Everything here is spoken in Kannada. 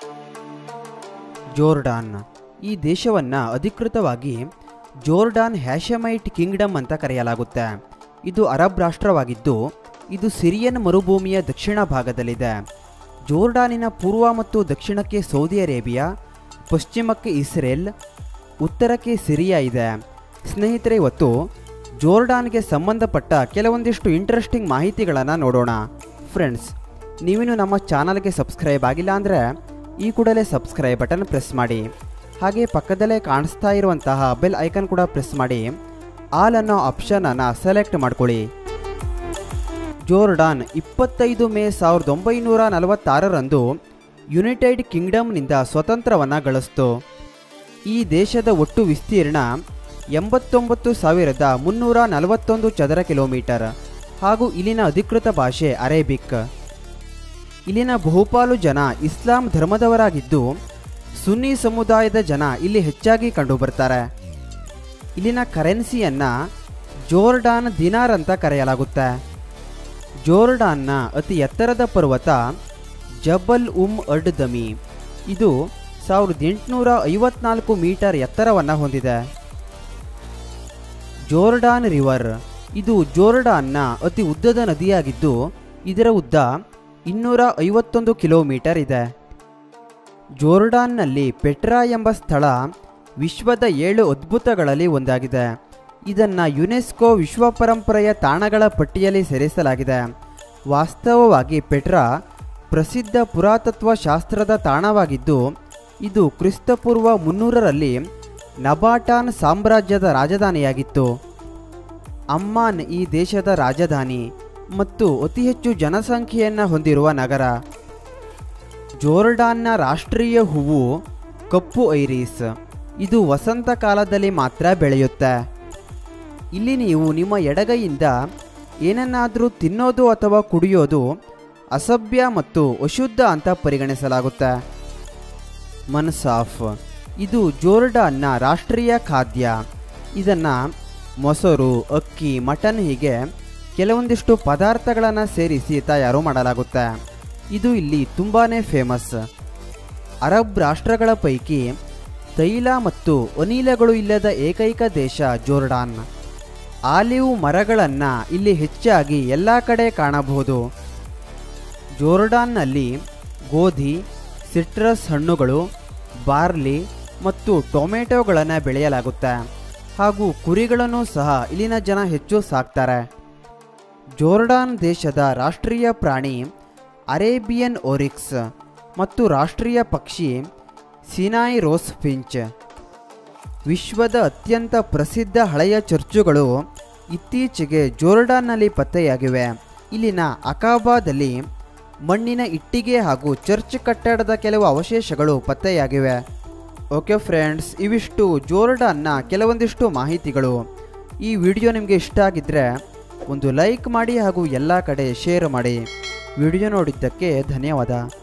ಜೋರ್ಡಾನ್ ಈ ದೇಶವನ್ನು ಅಧಿಕೃತವಾಗಿ ಜೋರ್ಡಾನ್ ಹ್ಯಾಶಮೈಟ್ ಕಿಂಗ್ಡಮ್ ಅಂತ ಕರೆಯಲಾಗುತ್ತೆ. ಇದು ಅರಬ್ ರಾಷ್ಟ್ರವಾಗಿದ್ದು ಇದು ಸಿರಿಯನ್ ಮರುಭೂಮಿಯ ದಕ್ಷಿಣ ಭಾಗದಲ್ಲಿದೆ. ಜೋರ್ಡಾನಿನ ಪೂರ್ವ ಮತ್ತು ದಕ್ಷಿಣಕ್ಕೆ ಸೌದಿ ಅರೇಬಿಯಾ, ಪಶ್ಚಿಮಕ್ಕೆ ಇಸ್ರೇಲ್, ಉತ್ತರಕ್ಕೆ ಸಿರಿಯಾ ಇದೆ. ಸ್ನೇಹಿತರೆ, ಇವತ್ತು ಜೋರ್ಡಾನ್ಗೆ ಸಂಬಂಧಪಟ್ಟ ಕೆಲವೊಂದಿಷ್ಟು ಇಂಟ್ರೆಸ್ಟಿಂಗ್ ಮಾಹಿತಿಗಳನ್ನು ನೋಡೋಣ. ಫ್ರೆಂಡ್ಸ್, ನೀವಿನ್ನು ನಮ್ಮ ಚಾನಲ್ಗೆ ಸಬ್ಸ್ಕ್ರೈಬ್ ಆಗಿಲ್ಲ ಅಂದರೆ ಈ ಕೂಡಲೇ ಸಬ್ಸ್ಕ್ರೈಬ್ ಬಟನ್ ಪ್ರೆಸ್ ಮಾಡಿ. ಹಾಗೆ ಪಕ್ಕದಲ್ಲೇ ಕಾಣಿಸ್ತಾ ಇರುವಂತಹ ಬೆಲ್ ಐಕನ್ ಕೂಡ ಪ್ರೆಸ್ ಮಾಡಿ ಆಲ್ ಅನ್ನೋ ಆಪ್ಷನನ್ನು ಸೆಲೆಕ್ಟ್ ಮಾಡ್ಕೊಳ್ಳಿ. ಜೋರ್ಡಾನ್ 25 ಮೇ 1946ರಂದು ಯುನೈಟೆಡ್ ಕಿಂಗ್ಡಮ್ನಿಂದ ಸ್ವತಂತ್ರವನ್ನು ಗಳಿಸಿತು. ಈ ದೇಶದ ಒಟ್ಟು ವಿಸ್ತೀರ್ಣ 89,341 ಚದರ ಕಿಲೋಮೀಟರ್ ಹಾಗೂ ಇಲ್ಲಿನ ಅಧಿಕೃತ ಭಾಷೆ ಅರೇಬಿಕ್. ಇಲ್ಲಿನ ಬಹುಪಾಲು ಜನ ಇಸ್ಲಾಂ ಧರ್ಮದವರಾಗಿದ್ದು ಸುನ್ನಿ ಸಮುದಾಯದ ಜನ ಇಲ್ಲಿ ಹೆಚ್ಚಾಗಿ ಕಂಡುಬರ್ತಾರೆ. ಇಲ್ಲಿನ ಕರೆನ್ಸಿಯನ್ನು ಜೋರ್ಡಾನ್ ದಿನಾರ್ ಅಂತ ಕರೆಯಲಾಗುತ್ತೆ. ಜೋರ್ಡಾನ್ನ ಅತಿ ಎತ್ತರದ ಪರ್ವತ ಜಬಲ್ ಅಡ್ ದಮಿ. ಇದು 1854 ಮೀಟರ್ ಎತ್ತರವನ್ನು ಹೊಂದಿದೆ. ಜೋರ್ಡಾನ್ ರಿವರ್ ಇದು ಜೋರ್ಡಾನ್ನ ಅತಿ ಉದ್ದದ ನದಿಯಾಗಿದ್ದು ಇದರ ಉದ್ದ 251 ಕಿಲೋಮೀಟರ್ ಇದೆ. ಜೋರ್ಡಾನ್ನಲ್ಲಿ ಪೆಟ್ರಾ ಎಂಬ ಸ್ಥಳ ವಿಶ್ವದ 7 ಅದ್ಭುತಗಳಲ್ಲಿ ಒಂದಾಗಿದೆ. ಇದನ್ನು ಯುನೆಸ್ಕೋ ವಿಶ್ವ ಪರಂಪರೆಯ ತಾಣಗಳ ಪಟ್ಟಿಯಲ್ಲಿ ಸೇರಿಸಲಾಗಿದೆ. ವಾಸ್ತವವಾಗಿ ಪೆಟ್ರಾ ಪ್ರಸಿದ್ಧ ಪುರಾತತ್ವ ಶಾಸ್ತ್ರದ ತಾಣವಾಗಿದ್ದು ಇದು ಕ್ರಿಸ್ತಪೂರ್ವ 300ರಲ್ಲಿ ನಬಾಟಾನ್ ಸಾಮ್ರಾಜ್ಯದ ರಾಜಧಾನಿಯಾಗಿತ್ತು. ಅಮ್ಮಾನ್ ಈ ದೇಶದ ರಾಜಧಾನಿ ಮತ್ತು ಅತಿ ಹೆಚ್ಚು ಜನಸಂಖ್ಯೆಯನ್ನು ಹೊಂದಿರುವ ನಗರ. ಜೋರ್ಡಾನ್ನ ರಾಷ್ಟ್ರೀಯ ಹೂವು ಕಪ್ಪು ಐರಿಸ್. ಇದು ವಸಂತ ಕಾಲದಲ್ಲಿ ಮಾತ್ರ ಬೆಳೆಯುತ್ತೆ. ಇಲ್ಲಿ ನೀವು ನಿಮ್ಮ ಎಡಗೈಯಿಂದ ಏನನ್ನಾದರೂ ತಿನ್ನೋದು ಅಥವಾ ಕುಡಿಯೋದು ಅಸಭ್ಯ ಮತ್ತು ಅಶುದ್ಧ ಅಂತ ಪರಿಗಣಿಸಲಾಗುತ್ತೆ. ಮನ್ಸಾಫ್ ಇದು ಜೋರ್ಡಾನ್ನ ರಾಷ್ಟ್ರೀಯ ಖಾದ್ಯ. ಇದನ್ನು ಮೊಸರು, ಅಕ್ಕಿ, ಮಟನ್ ಹೀಗೆ ಕೆಲವೊಂದಿಷ್ಟು ಪದಾರ್ಥಗಳನ್ನು ಸೇರಿಸಿ ತಯಾರು ಮಾಡಲಾಗುತ್ತೆ. ಇದು ಇಲ್ಲಿ ತುಂಬಾ ಫೇಮಸ್. ಅರಬ್ ರಾಷ್ಟ್ರಗಳ ಪೈಕಿ ತೈಲ ಮತ್ತು ಅನಿಲಗಳು ಇಲ್ಲದ ಏಕೈಕ ದೇಶ ಜೋರ್ಡಾನ್. ಆಲಿವ್ ಮರಗಳನ್ನು ಇಲ್ಲಿ ಹೆಚ್ಚಾಗಿ ಎಲ್ಲ ಕಡೆ ಕಾಣಬಹುದು. ಜೋರ್ಡಾನ್ನಲ್ಲಿ ಗೋಧಿ, ಸಿಟ್ರಸ್ ಹಣ್ಣುಗಳು, ಬಾರ್ಲಿ ಮತ್ತು ಟೊಮೆಟೊಗಳನ್ನು ಬೆಳೆಯಲಾಗುತ್ತೆ ಹಾಗೂ ಕುರಿಗಳನ್ನು ಸಹ ಇಲ್ಲಿನ ಜನ ಹೆಚ್ಚು ಸಾಕ್ತಾರೆ. ಜೋರ್ಡಾನ್ ದೇಶದ ರಾಷ್ಟ್ರೀಯ ಪ್ರಾಣಿ ಅರೇಬಿಯನ್ ಓರಿಕ್ಸ್ ಮತ್ತು ರಾಷ್ಟ್ರೀಯ ಪಕ್ಷಿ ಸಿನಾಯಿ ರೋಸ್ ಫಿಂಚ್. ವಿಶ್ವದ ಅತ್ಯಂತ ಪ್ರಸಿದ್ಧ ಹಳೆಯ ಚರ್ಚುಗಳು ಇತ್ತೀಚೆಗೆ ಜೋರ್ಡಾನ್ನಲ್ಲಿ ಪತ್ತೆಯಾಗಿವೆ. ಇಲ್ಲಿನ ಅಕಾಬಾದಲ್ಲಿ ಮಣ್ಣಿನ ಇಟ್ಟಿಗೆ ಹಾಗೂ ಚರ್ಚ್ ಕಟ್ಟಡದ ಕೆಲವು ಅವಶೇಷಗಳು ಪತ್ತೆಯಾಗಿವೆ. ಓಕೆ ಫ್ರೆಂಡ್ಸ್, ಇವಿಷ್ಟು ಜೋರ್ಡಾನ್ನ ಕೆಲವೊಂದಿಷ್ಟು ಮಾಹಿತಿಗಳು. ಈ ವಿಡಿಯೋ ನಿಮಗೆ ಇಷ್ಟ ಆಗಿದ್ದರೆ ಒಂದು ಲೈಕ್ ಮಾಡಿ ಹಾಗೂ ಎಲ್ಲ ಕಡೆ ಶೇರ್ ಮಾಡಿ. ವಿಡಿಯೋ ನೋಡಿದ್ದಕ್ಕೆ ಧನ್ಯವಾದ.